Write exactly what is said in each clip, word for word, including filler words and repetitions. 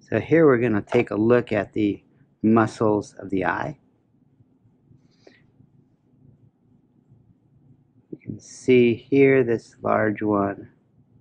So here we're going to take a look at the muscles of the eye. You can see here this large one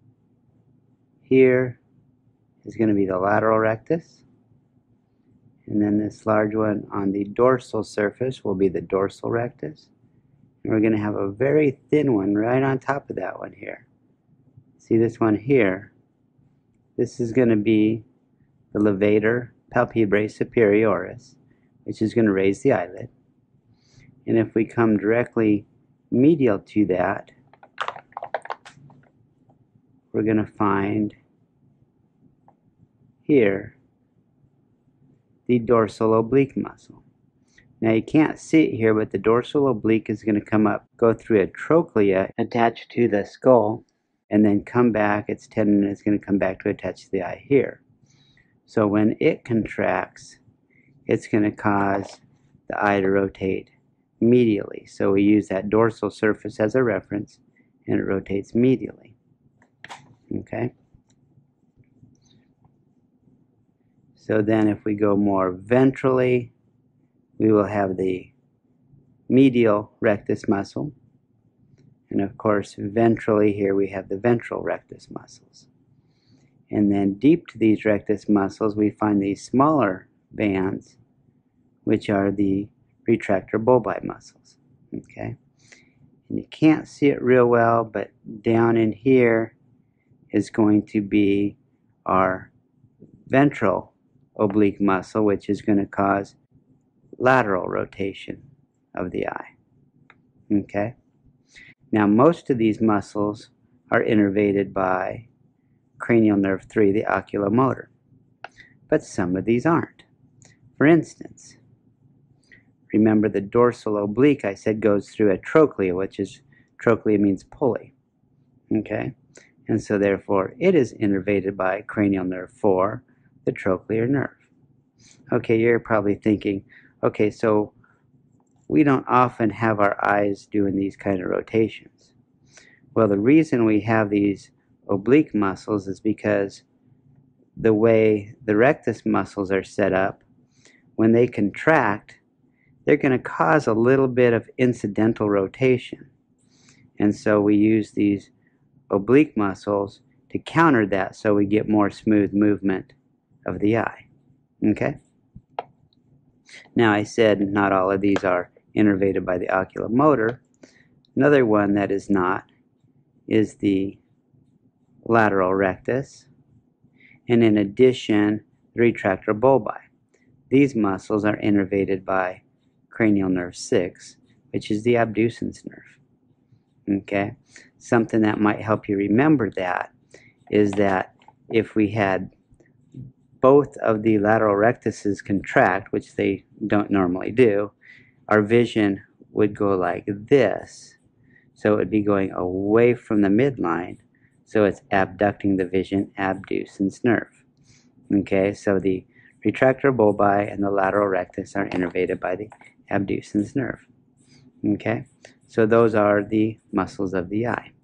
here is going to be the lateral rectus. And then this large one on the dorsal surface will be the dorsal rectus. And we're going to have a very thin one right on top of that one here. See this one here? This is going to be the levator palpebrae superioris, which is going to raise the eyelid. And if we come directly medial to that, we're going to find here the dorsal oblique muscle. Now you can't see it here, but the dorsal oblique is going to come up, go through a trochlea attached to the skull, and then come back. Its tendon is going to come back to attach to the eye here. So when it contracts, it's going to cause the eye to rotate medially. So we use that dorsal surface as a reference, and it rotates medially. Okay? So then if we go more ventrally, we will have the medial rectus muscle. And of course, ventrally here we have the ventral rectus muscles. And then deep to these rectus muscles, we find these smaller bands, which are the retractor bulbi muscles. Okay? And you can't see it real well, but down in here is going to be our ventral oblique muscle, which is going to cause lateral rotation of the eye. Okay? Now, most of these muscles are innervated by cranial nerve three, the oculomotor, but some of these aren't. For instance, remember the dorsal oblique I said goes through a trochlea, which is, trochlea means pulley. Okay? And so therefore it is innervated by cranial nerve four, the trochlear nerve. Okay, you're probably thinking, okay, so we don't often have our eyes doing these kind of rotations. Well, the reason we have these oblique muscles is because the way the rectus muscles are set up, when they contract, they're going to cause a little bit of incidental rotation. And so we use these oblique muscles to counter that so we get more smooth movement of the eye. Okay? Now I said not all of these are innervated by the oculomotor. Another one that is not is the lateral rectus, and in addition, the retractor bulbi. These muscles are innervated by cranial nerve six, which is the abducens nerve. Okay? Something that might help you remember that is that if we had both of the lateral rectuses contract, which they don't normally do, our vision would go like this. So it would be going away from the midline, so it's abducting the vision, abducens nerve. Okay, so the retractor bulbi and the lateral rectus are innervated by the abducens nerve. Okay, so those are the muscles of the eye.